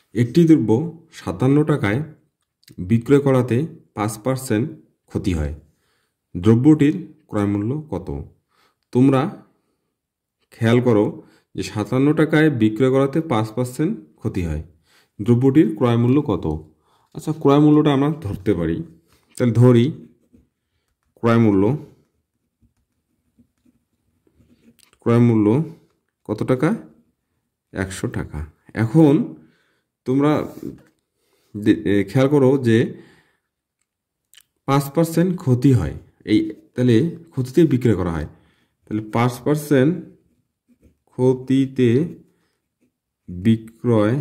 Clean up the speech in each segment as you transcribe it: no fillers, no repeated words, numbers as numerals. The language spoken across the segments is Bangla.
একটি দ্রব্য ৫৭ টাকায় বিক্রয় করাতে ৫% ক্ষতি হয়। দ্রব্যটির ক্রয়মূল্য কত? তোমরা খেয়াল করো যে ৫৭ টাকায় বিক্রয় করাতে ৫% ক্ষতি হয়। দ্রব্যটির ক্রয়মূল্য কত? আচ্ছা, ক্রয়মূল্যটা আমরা ধরতে পারি। তাহলে ধরি ক্রয়মূল্য ক্রয়মূল্য কত টাকা? ১০০ টাকা। এখন তোমরা খেয়াল করো যে ৫% ক্ষতি হয়, এই তাহলে ক্ষতিতে বিক্রয় করা হয়, তাহলে ৫% ক্ষতিতে বিক্রয়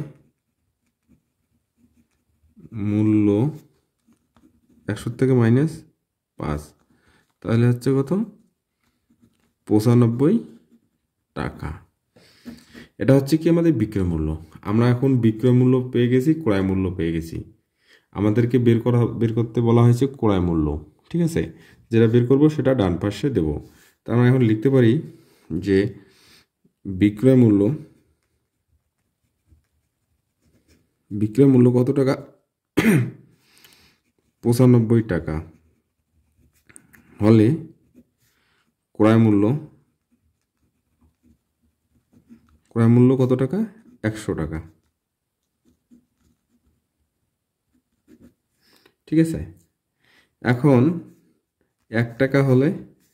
মূল্য ১০০ থেকে -৫, তাহলে হচ্ছে কত? ৯৫ টাকা। এটা হচ্ছে কি আমাদের বিক্রয় মূল্য। আমরা এখন বিক্রয় মূল্য পেয়ে গেছি, ক্রয় মূল্য পেয়ে গেছি। আমাদেরকে বের করতে বলা হয়েছে ক্রয় মূল্য। ঠিক আছে, যেটা বের করব সেটা ডান পাশে দেব। তা আমরা এখন লিখতে পারি যে বিক্রয় মূল্য কত টাকা? ৯৫ টাকা হলে ক্রয় মূল্য কত টাকা? ১০০ টাকা। ঠিক আছে, এখন ১ টাকা হলে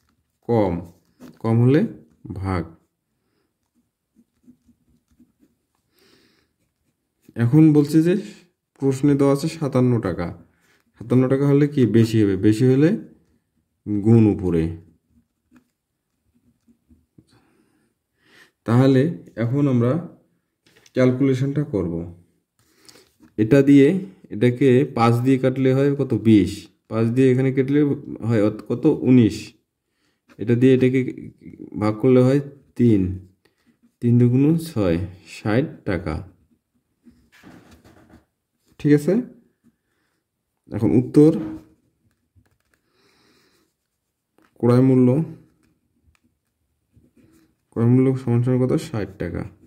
কম হলে ভাগ। এখন বলছে যে প্রশ্নে দেওয়া আছে ৫৭ টাকা। ৫৭ টাকা হলে কি বেশি হবে? বেশি হলে গুণ উপরে। তাহলে এখন আমরা ক্যালকুলেশনটা করব। এটা দিয়ে এটাকে ৫ দিয়ে কাটলে হয় কত? ২০। ৫ দিয়ে এখানে কাটলে হয় কত? ১৯। এটা দিয়ে এটাকে ভাগ করলে হয় ৩। ৩ দুগুণ ৬, ৬০ টাকা। ঠিক আছে, এখন উত্তর ক্রয় মূল্য সমান সমান কত? ৬০ টাকা।